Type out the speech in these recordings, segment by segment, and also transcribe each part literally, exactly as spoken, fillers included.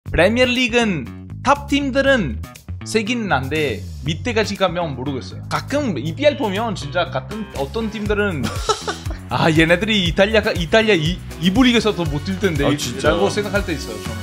프리미어리그는 탑 팀들은 세긴 한데 밑에까지 가면 모르겠어요. 가끔 이피엘 보면 진짜 같은 어떤 팀들은 아 얘네들이 이탈리아 이탈리아 이 이부 리그에서 더 못 뛸 텐데 아, 진짜? 라고 생각할 때 있어요. 저는.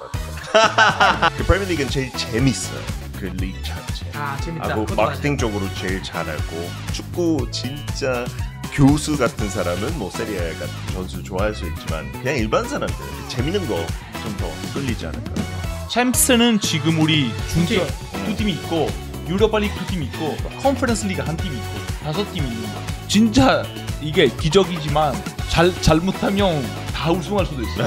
그 프리미어리그는 제일 재밌어요. 그 리그 자체. 아 재밌다. 하고 그것도 마케팅적으로 제일 잘하고 축구 진짜 교수 같은 사람은 뭐 세리아 같은 선수 좋아할 수 있지만 그냥 일반 사람들 재밌는 거 좀 더 끌리지 않을까. 챔스는 지금 우리 중팀 팀. 두 팀이 있고 유로파 리그 두 팀이 있고 컨퍼런스 리그 한 팀이 있고 다섯 팀이 있는 거. 진짜 이게 기적이지만 잘 잘못하면 다 우승할 수도 있어요.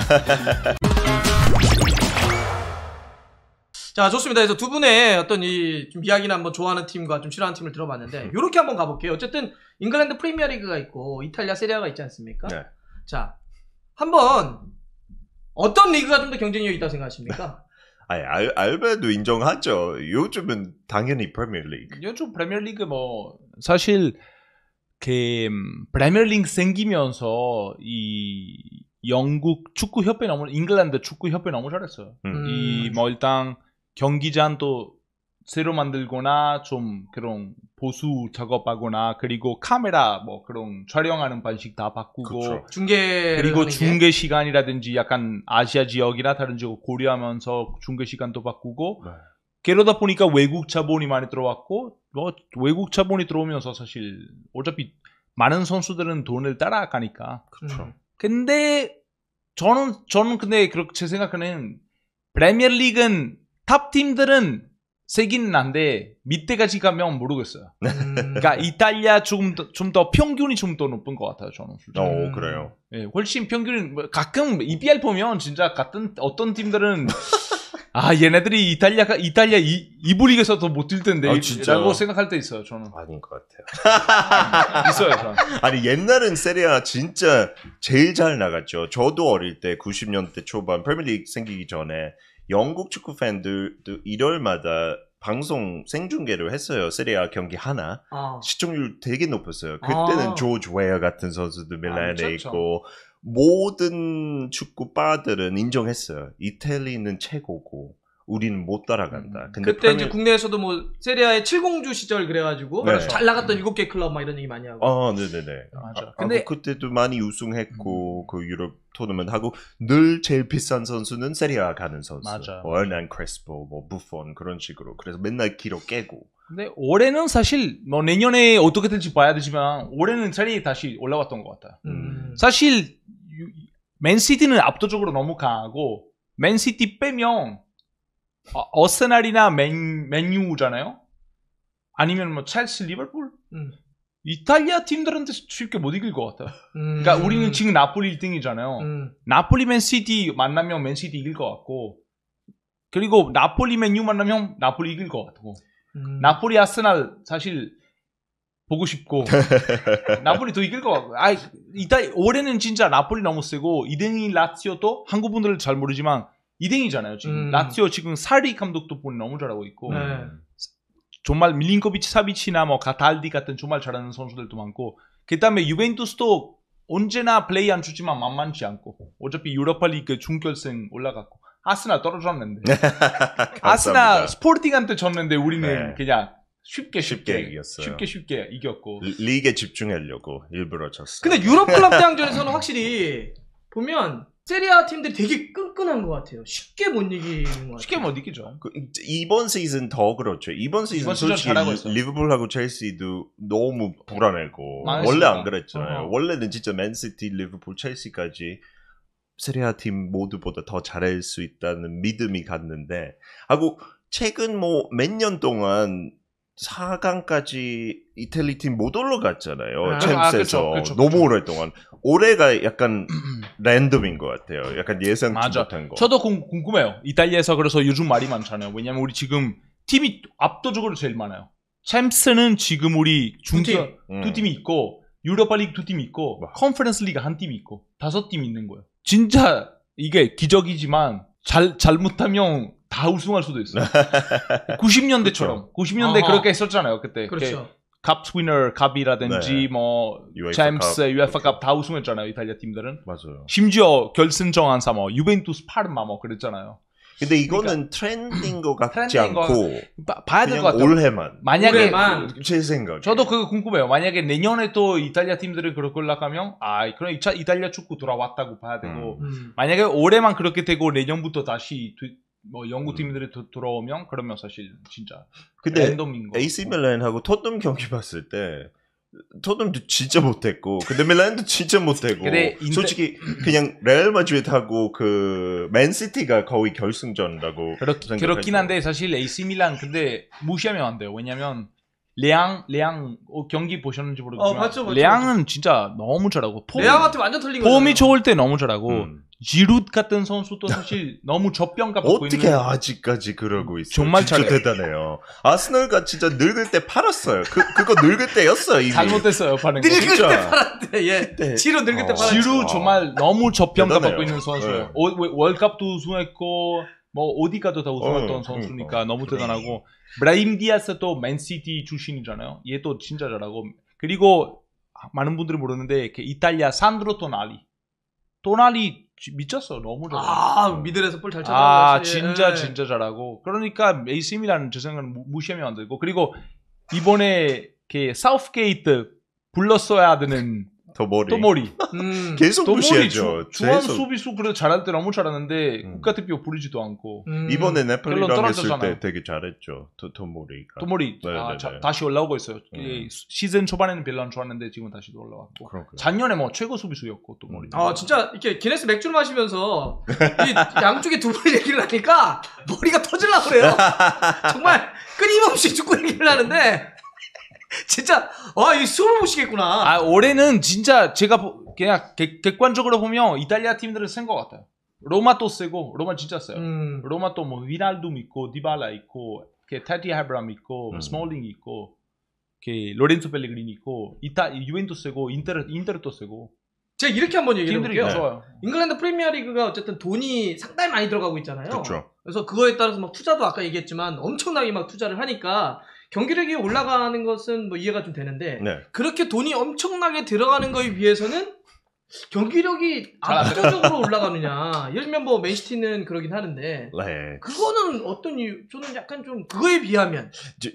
자 좋습니다. 그래서 두 분의 어떤 이 좀 이야기나 한번 좋아하는 팀과 좀 싫어하는 팀을 들어봤는데 이렇게 한번 가볼게요. 어쨌든 잉글랜드 프리미어리그가 있고 이탈리아 세리아가 있지 않습니까? 네. 자 한번 어떤 리그가 좀 더 경쟁력이 있다고 생각하십니까? 아니 알, 알바도 인정하죠. 요즘은 당연히 프리미어리그. 요즘 프리미어리그 뭐 사실 그 프리미어리그 생기면서 이 영국 축구 협회 너무 잉글랜드 축구 협회 너무 잘했어요. 음. 이 뭐 일단 경기장도 새로 만들거나 좀 그런 보수 작업하거나 그리고 카메라 뭐 그런 촬영하는 방식 다 바꾸고 그쵸. 중계 그리고 중계 시간이라든지 약간 아시아 지역이나 다른 지역 고려하면서 중계 시간도 바꾸고 네. 그러다 보니까 외국 자본이 많이 들어왔고 뭐 외국 자본이 들어오면서 사실 어차피 많은 선수들은 돈을 따라가니까 그렇죠. 근데 저는 저는 근데 그렇게 제 생각에는 프리미어리그는 탑 팀들은 세긴 한데 밑에까지 가면 모르겠어요. 음. 그러니까 이탈리아 좀 더 좀 더 평균이 좀 더 높은 것 같아요. 저는. 어 음. 그래요. 예, 훨씬 평균 뭐 가끔 이피엘 보면 진짜 같은 어떤 팀들은 아 얘네들이 이탈리아 이탈리아 이 이부 리그에서 더 못 뛸 텐데 아, 진짜? 라고 생각할 때 있어요. 저는. 아닌 것 같아요. 있어요. 저는. 아니 옛날엔 세리아 진짜 제일 잘 나갔죠. 저도 어릴 때 구십 년대 초반 프리미어리그 생기기 전에 영국 축구 팬들도 일요일마다 방송 생중계를 했어요. 세리아 경기 하나. 아. 시청률 되게 높았어요. 그때는 아. 조지 웨어 같은 선수도 밀란에 아, 미쳤죠. 있고 모든 축구 바들은 인정했어요. 이탈리아는 최고고 우리는 못 따라간다. 음. 근데 그때 이제 프리미어- 국내에서도 뭐 세리아의 칠공주 시절 그래가지고 네. 잘 나갔던 일곱 개 클럽 막 이런 얘기 많이 하고. 어, 네네네. 맞아. 아, 근데- 근데 그때도 많이 우승했고 그 유럽 토너먼트 하고 늘 제일 비싼 선수는 세리아 가는 선수. 맞아. 뭐 에르난 크레스포, 뭐 부폰 그런 식으로. 그래서 맨날 기록 깨고. 근데 올해는 사실 뭐 내년에 어떻게 될지 봐야 되지만 올해는 자리에 다시 올라왔던 것 같아요. 음. 사실 유- 맨시티는 압도적으로 너무 강하고 맨시티 빼면 어, 어스날이나 맨 맨유잖아요. 아니면 뭐 첼시, 리버풀, 음. 이탈리아 팀들한테 쉽게 못 이길 것 같아요. 음. 그러니까 우리는 지금 나폴리 일 등이잖아요. 음. 나폴리 맨시티 만나면 맨시티 이길 것 같고 그리고 나폴리 맨유 만나면 나폴리 이길 것 같고 음. 나폴리 아스날 사실 보고 싶고 나폴리 더 이길 것 같고 아 이따 올해는 진짜 나폴리 너무 세고 이 등이 라치오도 한국 분들은 잘 모르지만 이 등이잖아요 지금 음. 라치오 지금 사리 감독도 보니 너무 잘하고 있고 네. 정말 밀린코비치 사비치나 뭐 가탈디 같은 정말 잘하는 선수들도 많고 그 다음에 유벤투스도 언제나 플레이 안 주지만 만만치 않고 어차피 유로파리그 준결승 올라갔고 아스날 떨어졌는데 아스날 스포팅한테 졌는데 우리는 네. 그냥 쉽게 쉽게, 쉽게 이겼어요. 쉽게 쉽게 이겼고 리- 리그에 집중하려고 일부러 졌어요. 근데 유럽 클럽 대항전에서는 확실히 보면 세리아 팀들이 되게 끈끈한 것 같아요. 쉽게 못 이기는 것 같아요. 쉽게 못 이기죠. 그, 이번 시즌 더 그렇죠. 이번 시즌 이번 시즌 솔직히 잘하고 리- 있어요. 리버풀하고 첼시도 너무 불안했고 망했어요. 원래 안 그랬잖아요. 어허. 원래는 진짜 맨시티, 리버풀, 첼시까지 세리아 팀 모두보다 더 잘할 수 있다는 믿음이 갔는데 하고 최근 뭐 몇 년 동안 사 강까지 이탈리 팀 못 올라갔잖아요. 아, 챔스에서 아, 그쵸, 그쵸, 너무 그쵸. 오랫동안 올해가 약간 랜덤인 것 같아요. 약간 예상치 맞아. 못한 거. 저도 궁, 궁금해요. 이탈리아에서 그래서 요즘 말이 많잖아요. 왜냐면 우리 지금 팀이 압도적으로 제일 많아요. 챔스는 지금 우리 중견 음. 두 팀이 있고 유로파 리그 두 팀이 있고 와. 컨퍼런스 리그 한 팀이 있고 다섯 팀이 있는 거예요. 진짜 이게 기적이지만 잘 잘못하면 다 우승할 수도 있어요. 구십 년대처럼 구십 년대 아하. 그렇게 했었잖아요. 그때 그렇죠. 컵 위너 컵이라든지 네. 뭐 유에파 챔스, 컵. 유에파 컵 다 우승했잖아요. 이탈리아 팀들은. 맞아요. 심지어 결승전 한사 뭐 유벤투스 파르마 뭐 그랬잖아요. 근데 이거는 트렌드인 것 같지 트렌드인 거 않고 봐, 봐야 될 것 그냥 같아요. 올해만. 만약에 올해만. 제 생각. 저도 그거 궁금해요. 만약에 내년에 또 이탈리아 팀들이 그렇게 올라가면 아 그럼 이차 이탈리아 축구 돌아왔다고 봐야 되고 음. 만약에 올해만 그렇게 되고 내년부터 다시 두- 뭐 영국 팀들이 도- 돌아오면 그러면 사실 진짜 근데 랜덤인 거. 에이씨 밀란하고 토트넘 경기 봤을 때 토트넘도 진짜 못했고 근데 밀란도 진짜 못했고 근데 인ter- 솔직히 그냥 레알 마드리드하고 그 맨시티가 거의 결승전이라고 그렇, 생각했죠. 그렇긴 한데 사실 에이씨 밀란 근데 무시하면 안 돼요. 왜냐면 레앙 레앙 어, 경기 보셨는지 모르겠지만 어, 봤죠, 봤죠, 레앙은 진짜 너무 잘하고 폼, 레앙한테 완전 틀린 거죠. 폼이 좋을 때 너무 잘하고 음. 지룻 같은 선수도 사실 너무 저평가 받고 어떻게 있는 아직까지 그러고 있어요? 정말 진짜 잘해. 대단해요. 아스널가 진짜 늙을 때 팔았어요. 그 그거 늙을 때였어요 이미. 잘못됐어요 반응. 늙을 때 진짜. 팔았대. 예. 네. 지루 늙을 때 어. 팔았대. 지루 아. 정말 너무 저평가 대단해요. 받고 있는 선수예요. 네. 오- 왜- 월컵도 우승했고 뭐 어디 가도 다 우승했던 어, 선수니까 그러니까. 너무 대단하고 브라임 디아스도 맨시티 출신이잖아요. 얘도 진짜 잘하고 그리고 많은 분들이 모르는데 그 이탈리아 산드로 토나리 토나리 미쳤어 너무 잘해. 아, 미들에서 볼 잘 찾아. 아 진짜 진짜 잘하고 그러니까 에이씨 밀란은 제 생각은 무- 무시하면 안 되고 그리고 이번에 그 사우스게이트 불렀어야 되는 더머리. 또머리 음. 계속 또머리 무시하죠. 중앙 계속. 수비수 그래 잘할 때 너무 잘하는데 음. 국가대표 부르지도 않고 음. 이번에 결론 네폴리랑 했을 떨어졌잖아요. 때 되게 잘했죠. 토, 토모리가. 또머리 네, 아, 네, 자, 네. 다시 올라오고 있어요. 음. 이 시즌 초반에는 별로 안 좋았는데 지금 다시 올라왔고 그렇구나. 작년에 뭐 최고 수비수였고 또머리. 아 진짜 이렇게 기네스 맥주를 마시면서 이 양쪽에 두 분 얘기를 하니까 머리가 터질라 그래요. 정말 끊임없이 축구 얘기를 하는데 진짜 아이 숨을 못 쉬겠구나. 아 올해는 진짜 제가 보- 그냥 객, 객관적으로 보면 이탈리아 팀들은 센 것 같아요. 로마 또 세고 로마 진짜 세요. 음. 로마 또 뭐 위날둠 있고 디발라 있고 타티 하브람 있고 음. 스몰링 있고 그 로렌조 펠레그리니 있고 이타 유벤투스 세고 인테르 인테르 또 세고 제가 이렇게 한번 얘기해 팀들이 볼게요. 좋아요. 잉글랜드 프리미어리그가 어쨌든 돈이 상당히 많이 들어가고 있잖아요. 그렇죠. 그래서 그거에 따라서 막 투자도 아까 얘기했지만 엄청나게 막 투자를 하니까 경기력이 올라가는 것은 뭐 이해가 좀 되는데 네. 그렇게 돈이 엄청나게 들어가는 거에 비해서는 경기력이 잘안 압도적으로 올라가느냐. 예를 들면 뭐 맨시티는 그러긴 하는데 네. 그거는 어떤 이유? 저는 약간 좀 그거에 비하면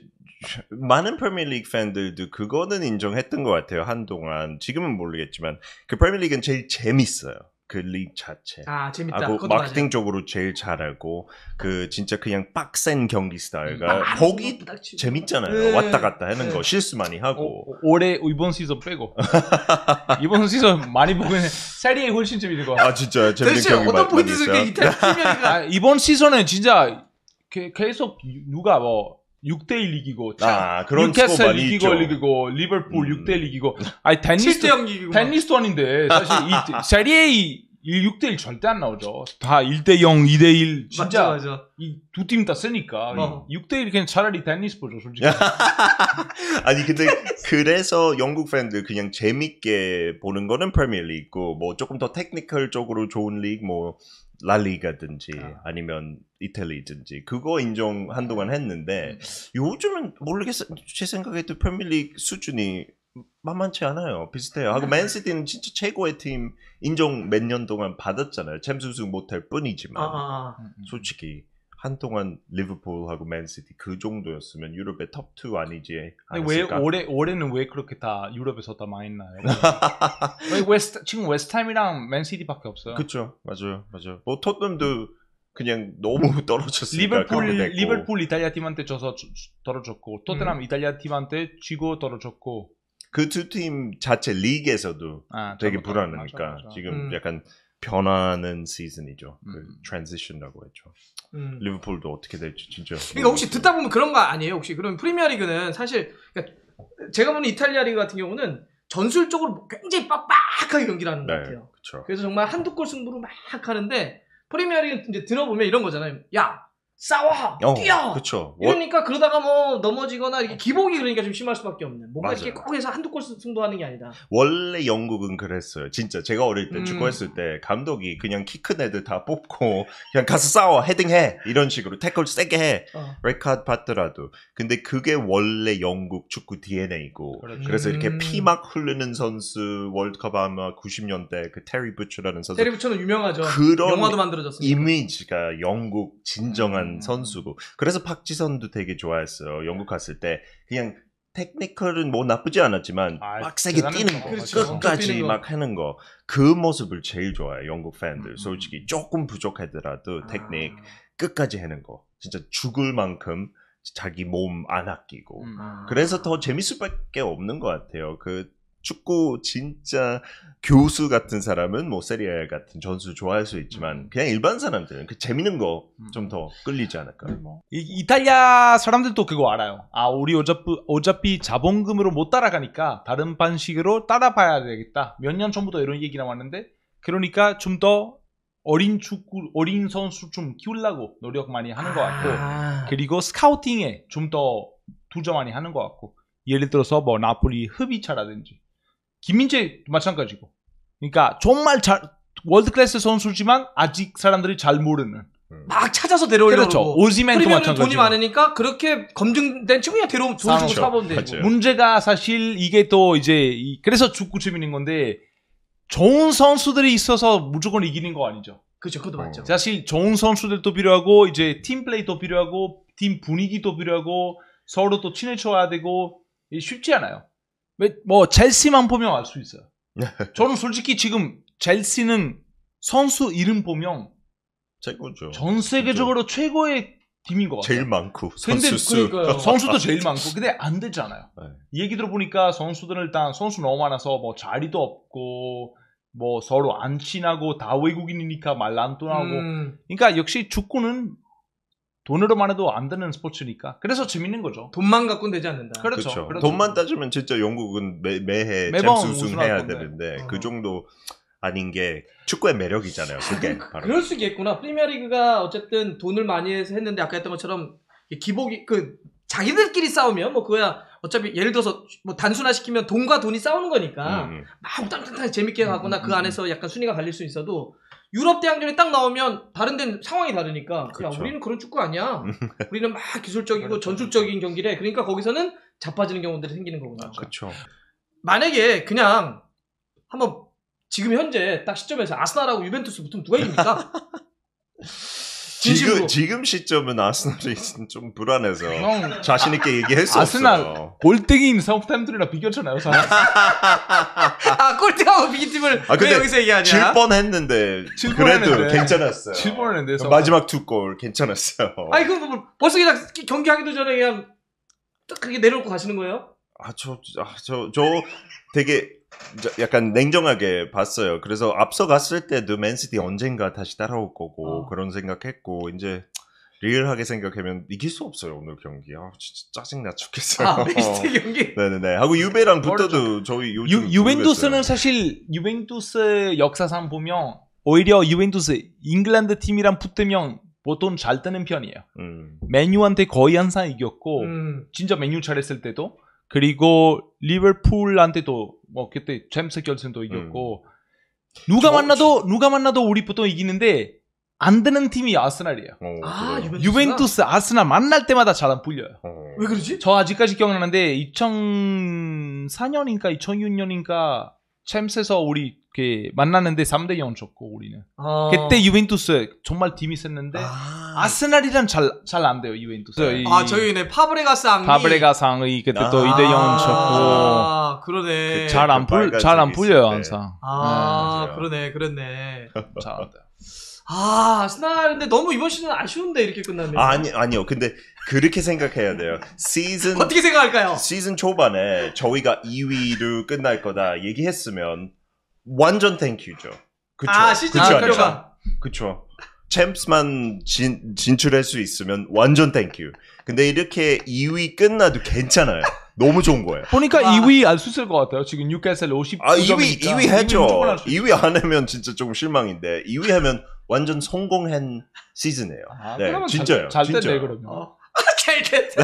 많은 프리미어리그 팬들도 그거는 인정했던 것 같아요. 한동안. 지금은 모르겠지만 그 프리미어리그는 제일 재밌어요. 그 리그 자체. 아 재밌다. 하고 그것도 마케팅적으로 제일 잘하고 그 진짜 그냥 빡센 경기 스타일가 맞아요. 거기 부닥치고. 재밌잖아요. 네. 왔다 갔다 하는 네. 거 실수 많이 하고. 오, 올해 이번 시즌 빼고 이번 시즌 많이 보면 세리에 훨씬 재밌는 거. 아 진짜 재밌는 대체 경기 어떤 많이 포인트에서 있어요. 이렇게 이탈리아 프리미어리그가 아, 이번 시즌은 진짜 게- 계속 누가 뭐 육 대 일 이기고 아 그런 스코어 뉴캐슬 많이 이기고 있죠. 이기고 리버풀 음. 육 대 일 이기고 아니 테니스 칠 대 영 이기고 테니스도 아닌데 사실 이 세리에 육 대 일 절대 안 나오죠. 다 일 대 영, 이 대 일 진짜 맞아 맞아. 이 두 팀 다 세니까 어. 육 대 일 그냥 차라리 테니스 보죠 솔직히. 아니 근데 그래서 영국 팬들 그냥 재밌게 보는 거는 프리미어리그고 뭐 조금 더 테크니컬 쪽으로 좋은 리그 뭐 라리가든지 아. 아니면 이탈리든지 그거 인정 한동안 했는데 요즘은 모르겠어요. 제 생각에도 프리미어리그 수준이 만만치 않아요. 비슷해요. 하고 맨시티는 진짜 최고의 팀 인정 몇 년 동안 받았잖아요. 챔스 우승 못할 뿐이지만 아, 아, 아. 솔직히 한동안 리버풀하고 맨시티 그 정도였으면 유럽의 톱 투 아니지 아니, 왜 않았을까? 올해 올해는 왜 그렇게 다 유럽에서 다 망했나요? 왜 웨스트 지금 웨스트햄이랑 맨시티밖에 없어요. 그쵸, 맞아요, 맞아요. 뭐 토트넘도 그냥 너무 떨어졌으니까 리버풀 그렇게 됐고. 리버풀 이탈리아 팀한테 져서 주- 주- 떨어졌고 토트넘 음. 이탈리아 팀한테 지고 떨어졌고 그 두 팀 자체 리그에서도 아, 되게 잘못하고. 불안하니까 맞아, 맞아. 지금 음. 약간 변하는 시즌이죠. 그 음. 트랜지션이라고 했죠. 음. 리버풀도 어떻게 될지 진짜. 그러니까 혹시 듣다 보면 그런 거 아니에요? 혹시 그럼 프리미어리그는 사실 그러니까 제가 보는 이탈리아 리그 같은 경우는 전술적으로 굉장히 빡빡하게 경기를 하는 것 네, 같아요. 그렇죠. 그래서 정말 한두 골 승부로 막 하는데 프리미어리그 이제 들어보면 이런 거잖아요. 야 싸워, 어, 뛰어. 그쵸. 이러니까 그러다가 뭐 넘어지거나 이렇게 기복이 그러니까 좀 심할 수밖에 없는. 뭔가 맞아요. 이렇게 꼭 해서 한두 골 승부하는 게 아니다. 원래 영국은 그랬어요. 진짜 제가 어릴 때 음. 축구했을 때 감독이 그냥 키 큰 애들 다 뽑고 그냥 가서 싸워, 헤딩해 이런 식으로 태클 세게 해. 어. 레드카드 받더라도. 근데 그게 원래 영국 축구 디엔에이고 그렇죠. 그래서 이렇게 음. 피 막 흐르는 선수 월드컵 아마 구십 년대 그 테리 부처라는 선수 테리 부처는 유명하죠. 그런 영화도 만들어졌습니다. 이미지가 영국 진정한 음. 선수고 그래서 박지선도 되게 좋아했어요. 영국 갔을 때 그냥 테크니컬은 뭐 나쁘지 않았지만 아, 막 세게 대단했죠. 뛰는 거 그렇죠. 끝까지 뛰는 거. 막 하는 거 그 모습을 제일 좋아해요. 영국 팬들 음. 솔직히 조금 부족하더라도 테크닉 아. 끝까지 하는 거 진짜 죽을 만큼 자기 몸 안 아끼고 음. 그래서 더 재밌을 밖에 없는 것 같아요. 그 축구 진짜 교수 같은 사람은 뭐 세리아 같은 전술 좋아할 수 있지만 그냥 일반 사람들은 그 재밌는 거 좀 더 끌리지 않을까요? 뭐. 이, 이탈리아 사람들도 그거 알아요. 아, 우리 어차피, 어차피 자본금으로 못 따라가니까 다른 방식으로 따라봐야 되겠다. 몇 년 전부터 이런 얘기 나왔는데, 그러니까 좀 더 어린 축구, 어린 선수 좀 키우려고 노력 많이 하는 것 같고, 아. 그리고 스카우팅에 좀 더 투자 많이 하는 것 같고, 예를 들어서 뭐 나폴리 흐비차라든지, 김민재 마찬가지고. 그러니까 정말 잘, 월드 클래스 선수지만 아직 사람들이 잘 모르는. 막 찾아서 데려오려고 그렇죠. 그러고. 오지멘도 프리미어는 마찬가지고. 돈이 많으니까 그렇게 검증된 친구야 데려오면 돈 주고 그렇죠. 사보면 되고. 맞아요. 문제가 사실 이게 또 이제 이- 그래서 축구 재밌는 건데 좋은 선수들이 있어서 무조건 이기는 거 아니죠. 그렇죠. 그것도 어. 맞죠. 사실 좋은 선수들도 필요하고 이제 팀 플레이도 필요하고 팀 분위기도 필요하고 서로 또 친해져야 되고 이게 쉽지 않아요. 왜- 뭐 첼시만 보면 알 수 있어요. 저는 솔직히 지금 첼시는 선수 이름 보면 최고죠. 전 세계적으로 최고의 팀인 것 같아요. 제일 많고 근데 선수 수. 그러니까요. 선수도 제일 많고 근데 안 되잖아요. 네. 얘기 들어보니까 선수들은 일단 선수 너무 많아서 뭐 자리도 없고 뭐 서로 안 친하고 다 외국인이니까 말 안 통하고 음, 그러니까 역시 축구는 돈으로만 해도 안 되는 스포츠니까 그래서 재밌는 거죠. 돈만 갖고는 되지 않는다. 그렇죠. 그렇죠. 그렇죠. 돈만 따지면 진짜 영국은 매, 매해 매번 챔스 우승해야 우승할 건데. 되는데 어. 그 정도 아닌 게 축구의 매력이잖아요. 그게 바로. 그럴 수 있겠구나. 프리미어리그가 어쨌든 돈을 많이 해서 했는데 아까 했던 것처럼 기복이 그 자기들끼리 싸우면 뭐 그거야 어차피 예를 들어서 뭐 단순화시키면 돈과 돈이 싸우는 거니까 음, 음. 막 땅땅땅 재밌게 가거나 음, 그 음, 안에서 약간 순위가 갈릴 수 있어도 유럽 대항전에 딱 나오면 다른 데는 상황이 다르니까 야 그렇죠. 우리는 그런 축구 아니야. 우리는 막 기술적이고 그렇죠. 전술적인 경기래. 그러니까 거기서는 자빠지는 경우들이 생기는 거구나. 그렇죠. 만약에 그냥 한번 지금 현재 딱 시점에서 아스날하고 유벤투스 붙으면 누가 이깁니까? 진심으로. 지금 지금 시점은 아스날이 좀 불안해서 형 자신 있게 얘기할 수 아스날 없어요. 골대기인 사우스햄튼이랑 비겼잖아요. 사실. 아 꼴등하고 비기팀을 아, 근데 왜 여기서 얘기하냐? 질 뻔했는데 질 그래도 뻔했는데. 괜찮았어요. 질 뻔했는데, 마지막 두 골 괜찮았어요. 아니 그 뭐, 벌써 그냥 경기하기도 전에 그냥 딱 그렇게 내려놓고 가시는 거예요? 아, 저, 아, 저, 저 되게 저 약간 냉정하게 봤어요. 그래서 앞서갔을 때도 맨시티 언젠가 다시 따라올 거고 어. 그런 생각했고 이제 리얼하게 생각하면 이길 수 없어요 오늘 경기. 아 진짜 짜증나 죽겠어요. 아 맨시티 경기. 네네네. 하고 유베랑 붙어도 저희 요즘 유, 유벤투스는 모르겠어요. 사실 유벤투스 역사상 보면 오히려 유벤투스 잉글랜드 팀이랑 붙으면 보통 잘 뜨는 편이에요. 음. 맨유한테 거의 항상 이겼고 음. 진짜 맨유 잘했을 때도 그리고 리버풀한테도 뭐 그때 챔스 결승도 이겼고 누가 저- 만나도 누가 만나도 우리 보통 이기는데 안 되는 팀이 아스날이에요. 어, 아 그래요. 유벤투스가? 유벤투스 아스날 만날 때마다 잘 안 풀려요. 어. 왜 그러지? 저 아직까지 기억나는데 이천사 년인가 이천육 년인가 챔스에서 우리 그 만났는데 삼 대 영 졌고 우리는 어. 그때 유벤투스 정말 팀이 셌는데 아, 아스날이랑 잘 잘 안 돼요 유벤투스. 네. 이 아 저희네 파브레가스 앙리. 파브레가상의 그때 또 아. 이 대 영 졌고 아 그러네. 그 잘 안 풀 빨간색 잘 안 있을 풀려요 때. 항상. 아 맞아요. 그러네 그랬네. 잘 안 돼요. 아 아스날 근데 너무 이번 시즌 아쉬운데 이렇게 끝나면. 아, 아니 아니요. 근데 그렇게 생각해야 돼요. 시즌 어떻게 생각할까요? 시즌 초반에 저희가 이 위로 끝날 거다 얘기했으면 완전 땡큐죠. 그쵸? 아 시즌 그쵸, 목표가. 아니죠? 그쵸. 챔스만 진, 진출할 수 있으면 완전 땡큐. 근데 이렇게 이 위 끝나도 괜찮아요. 너무 좋은 거예요. 보니까 와. 이 위 알 수 있을 것 같아요. 지금 뉴캐슬 오십구 아, 이 위, 점이니까 이 위 했죠. 무조건 할 수 이 위 안 하면 진짜 조금 실망인데, 이 위 하면 완전 성공한 시즌이에요. 아, 네, 그러면 진짜요. 잘, 잘 진짜. 됐네 그러면. 어. 잘 됐다.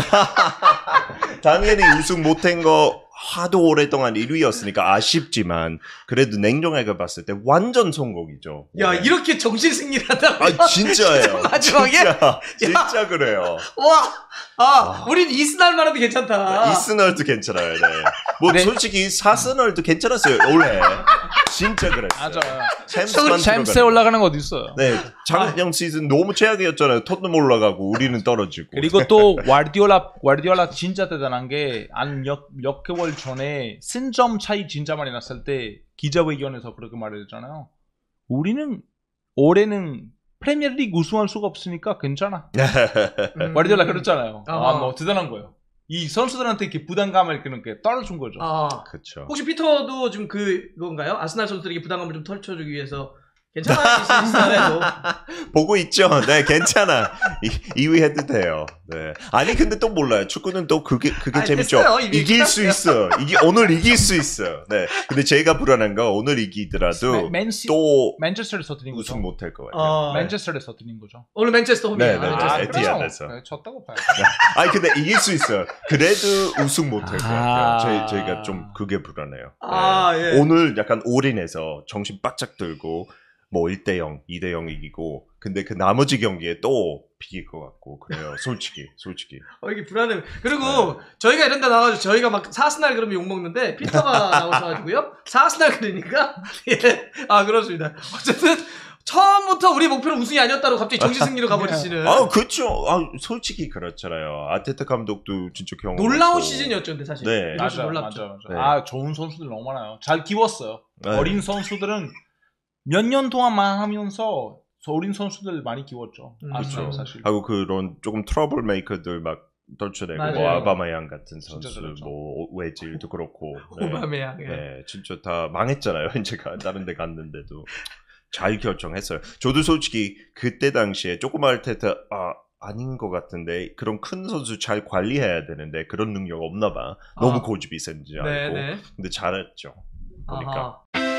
당연히 우승 못한 거 하도 오랫동안 일 위였으니까 아쉽지만 그래도 냉정하게 봤을 때 완전 성공이죠. 야 네. 이렇게 정신 승리를 한다고요? 아 진짜예요. 진짜 마지막에? 진짜, 진짜 그래요. 와, 아, 우린 이스날만 해도 괜찮다. 이스널도 괜찮아요. 네. 뭐 네. 솔직히 사스널도 괜찮았어요. 원래 진짜 그랬어요. 맞아. 챔스만 챔스에 들어가는 올라가는 거 어디 있어요? 네, 작년 시즌 너무 최악이었잖아요. 토트넘 올라가고 우리는 떨어지고. 그리고 또 와르디올라 와르디올라 진짜 대단한 게 한 몇 개월 전에 승점 차이 진짜 많이 났을 때 기자회견에서 그렇게 말했잖아요. 우리는 올해는 프리미어리그 우승할 수가 없으니까 괜찮아. 음. 와르디올라 그랬잖아요. 아. 아, 뭐 대단한 거예요. 이 선수들한테 이렇게 부담감을 그렇게 떨어준 거죠. 아, 그렇죠. 혹시 피터도 좀 그건가요? 아스날 선수들에게 부담감을 좀 털쳐주기 위해서 괜찮아 이스날에도. 보고 있죠. 네, 괜찮아. 이 위 해도 돼요. 네. 아니 근데 또 몰라요. 축구는 또 그게 그게 아니, 재밌죠. 됐어요. 이미 이길 끝났어요. 수 있어. 이게 오늘 이길 수 있어. 네. 근데 제가 불안한 거 오늘 이기더라도 맨시 또 맨체스터에서 드린 거죠. 우승 못할 것 같아요. 어, 네. 맨체스터에서 드린 거죠. 오늘 맨체스터 홈이에요. 네, 네, 맨체스터. 네. 에티하드에서. 네, 졌다고 봐요. 아니 근데 이길 수 있어요. 그래도 우승 못할 것 같아요. 아. 저희 저희가 좀 그게 불안해요. 아, 네. 예. 오늘 약간 올인해서 정신 바짝 들고 뭐 일 대 영, 이 대 영 이기고 근데 그 나머지 경기에 또 비길 것 같고 그래요. 솔직히 솔직히. 어, 이게 불안해. 그리고 저희가 이런 데 나가서 저희가 막 사스날 그러면 욕먹는데 피터가 나오셔가지고요. 사스날 그러니까 예. 아 그렇습니다. 어쨌든 처음부터 우리 목표는 우승이 아니었다고 갑자기 정신승리로 가버리시는 아 그렇죠. 아 솔직히 그렇잖아요. 아테타 감독도 진짜 경험. 놀라운 시즌이었죠 근데 사실. 네. 이럴 줄 맞아, 몰랐죠. 맞아, 맞아. 네. 아, 좋은 선수들 너무 많아요. 잘 키웠어요. 네. 어린 선수들은 몇 년 동안만 하면서 어린 선수들 많이 키웠죠. 음, 아스날 그렇죠. 사실. 하고 그런 조금 트러블 메이커들 막 떨쳐내고 맞아요. 뭐 아바마양 같은 진짜 선수 그렇죠. 뭐 외질도 그렇고. 네. 오바메양. 예. 네, 진짜 다 망했잖아요. 제가 다른 데 갔는데도 잘 결정했어요. 저도 솔직히 그때 당시에 조그마할 때도 아 아닌 것 같은데 그런 큰 선수 잘 관리해야 되는데 그런 능력 없나 봐. 너무 아. 고집이 센지 네, 알고. 네. 근데 잘했죠. 보니까. 아하.